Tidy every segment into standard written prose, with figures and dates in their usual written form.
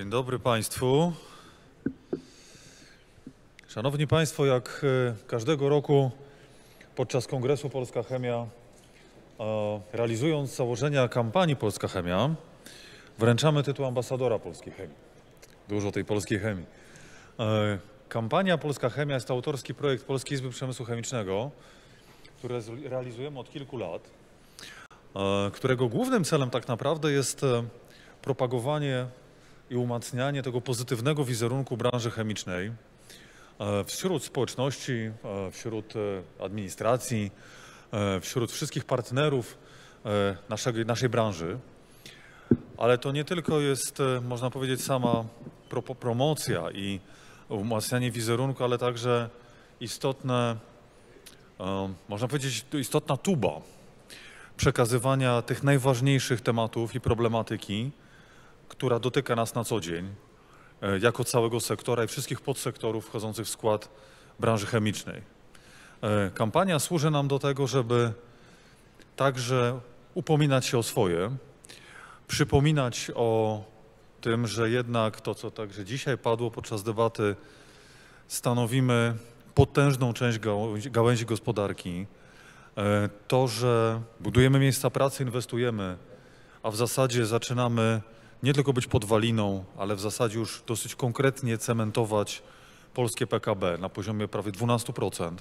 Dzień dobry Państwu. Szanowni Państwo, jak każdego roku podczas Kongresu Polska Chemia, realizując założenia kampanii Polska Chemia, wręczamy tytuł ambasadora polskiej chemii. Dużo tej polskiej chemii. Kampania Polska Chemia jest to autorski projekt Polskiej Izby Przemysłu Chemicznego, który realizujemy od kilku lat, którego głównym celem tak naprawdę jest propagowanie i umacnianie tego pozytywnego wizerunku branży chemicznej wśród społeczności, wśród administracji, wśród wszystkich partnerów naszej branży. Ale to nie tylko jest, można powiedzieć, sama promocja i umacnianie wizerunku, ale także istotne, można powiedzieć, istotna tuba przekazywania tych najważniejszych tematów i problematyki, która dotyka nas na co dzień, jako całego sektora i wszystkich podsektorów wchodzących w skład branży chemicznej. Kampania służy nam do tego, żeby także upominać się o swoje, przypominać o tym, że jednak to, co także dzisiaj padło podczas debaty, stanowimy potężną część gałęzi gospodarki. To, że budujemy miejsca pracy, inwestujemy, a w zasadzie zaczynamy nie tylko być podwaliną, ale w zasadzie już dosyć konkretnie cementować polskie PKB na poziomie prawie 12%.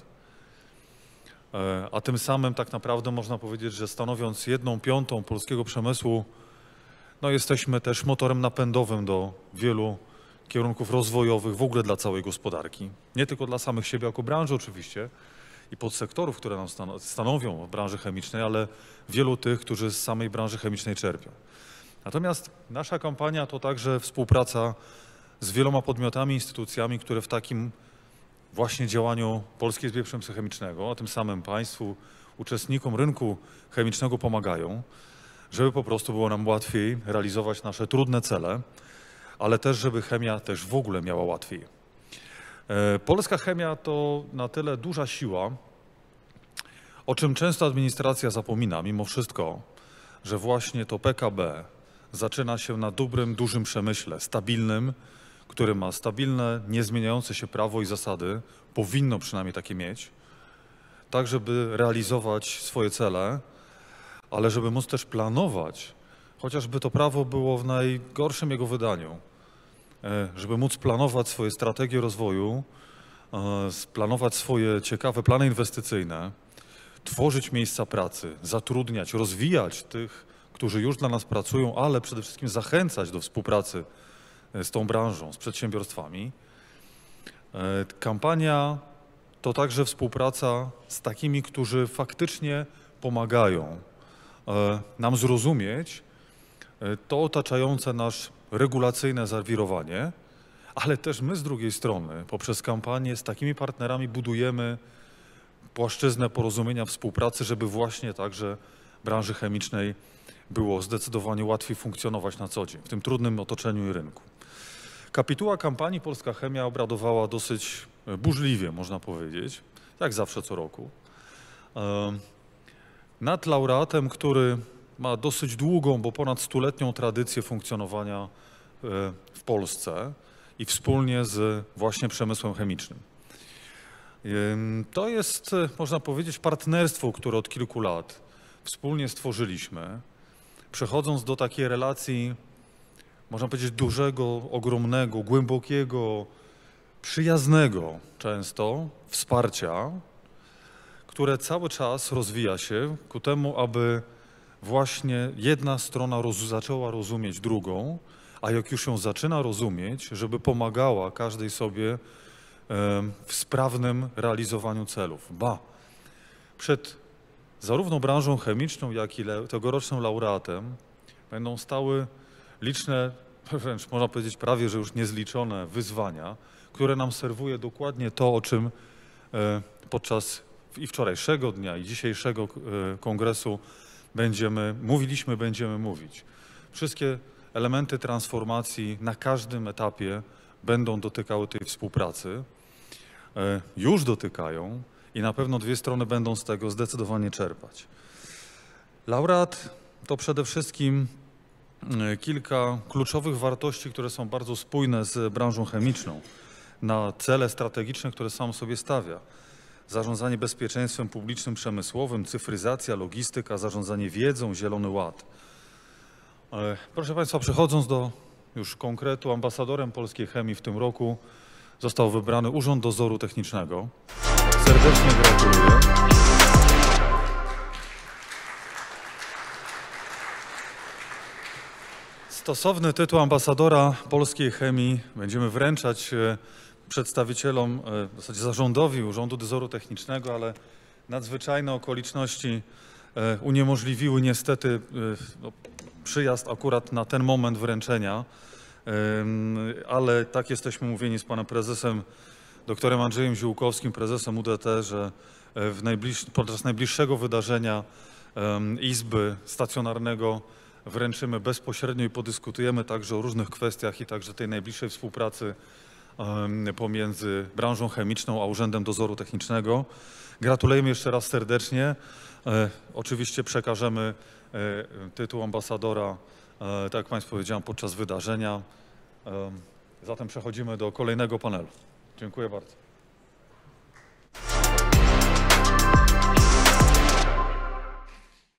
A tym samym tak naprawdę można powiedzieć, że stanowiąc 1/5 polskiego przemysłu, no jesteśmy też motorem napędowym do wielu kierunków rozwojowych w ogóle dla całej gospodarki. Nie tylko dla samych siebie jako branży oczywiście i podsektorów, które nam stanowią w branży chemicznej, ale wielu tych, którzy z samej branży chemicznej czerpią. Natomiast nasza kampania to także współpraca z wieloma podmiotami, instytucjami, które w takim właśnie działaniu Polskiej Izby Przemysłu Chemicznego, a tym samym Państwu, uczestnikom rynku chemicznego pomagają, żeby po prostu było nam łatwiej realizować nasze trudne cele, ale też, żeby chemia też w ogóle miała łatwiej. Polska chemia to na tyle duża siła, o czym często administracja zapomina mimo wszystko, że właśnie to PKB zaczyna się na dobrym, dużym przemyśle, stabilnym, który ma stabilne, niezmieniające się prawo i zasady, powinno przynajmniej takie mieć, tak żeby realizować swoje cele, ale żeby móc też planować, chociażby to prawo było w najgorszym jego wydaniu, żeby móc planować swoje strategie rozwoju, planować swoje ciekawe plany inwestycyjne, tworzyć miejsca pracy, zatrudniać, rozwijać tych, którzy już dla nas pracują, ale przede wszystkim zachęcać do współpracy z tą branżą, z przedsiębiorstwami. Kampania to także współpraca z takimi, którzy faktycznie pomagają nam zrozumieć to otaczające nas regulacyjne zawirowanie, ale też my z drugiej strony poprzez kampanię z takimi partnerami budujemy płaszczyznę porozumienia, współpracy, żeby właśnie także branży chemicznej było zdecydowanie łatwiej funkcjonować na co dzień w tym trudnym otoczeniu i rynku. Kapituła kampanii Polska Chemia obradowała dosyć burzliwie, można powiedzieć, jak zawsze co roku. Nad laureatem, który ma dosyć długą, bo ponad 100-letnią tradycję funkcjonowania w Polsce i wspólnie z właśnie przemysłem chemicznym. To jest, można powiedzieć, partnerstwo, które od kilku lat wspólnie stworzyliśmy, przechodząc do takiej relacji, można powiedzieć, dużego, ogromnego, głębokiego, przyjaznego często wsparcia, które cały czas rozwija się ku temu, aby właśnie jedna strona zaczęła rozumieć drugą, a jak już ją zaczyna rozumieć, żeby pomagała każdej sobie w sprawnym realizowaniu celów. Przed zarówno branżą chemiczną, jak i tegorocznym laureatem będą stały liczne, wręcz można powiedzieć prawie, że już niezliczone wyzwania, które nam serwuje dokładnie to, o czym podczas i wczorajszego dnia, i dzisiejszego kongresu będziemy mówić. Wszystkie elementy transformacji na każdym etapie będą dotykały tej współpracy, już dotykają i na pewno dwie strony będą z tego zdecydowanie czerpać. Laureat to przede wszystkim kilka kluczowych wartości, które są bardzo spójne z branżą chemiczną, na cele strategiczne, które sam sobie stawia. Zarządzanie bezpieczeństwem publicznym przemysłowym, cyfryzacja, logistyka, zarządzanie wiedzą, Zielony Ład. Proszę Państwa, przechodząc do już konkretu, ambasadorem polskiej chemii w tym roku został wybrany Urząd Dozoru Technicznego. Serdecznie gratuluję. Stosowny tytuł ambasadora polskiej chemii będziemy wręczać przedstawicielom, w zasadzie zarządowi Urzędu Dozoru Technicznego, ale nadzwyczajne okoliczności uniemożliwiły niestety przyjazd akurat na ten moment wręczenia, ale tak jesteśmy umówieni z panem prezesem, doktorem Andrzejem Ziółkowskim, prezesem UDT, że podczas najbliższego wydarzenia Izby Stacjonarnego wręczymy bezpośrednio i podyskutujemy także o różnych kwestiach i także tej najbliższej współpracy pomiędzy branżą chemiczną a Urzędem Dozoru Technicznego. Gratulujemy jeszcze raz serdecznie. Oczywiście przekażemy tytuł ambasadora, tak jak Państwu powiedziałem, podczas wydarzenia. Zatem przechodzimy do kolejnego panelu. Dziękuję bardzo.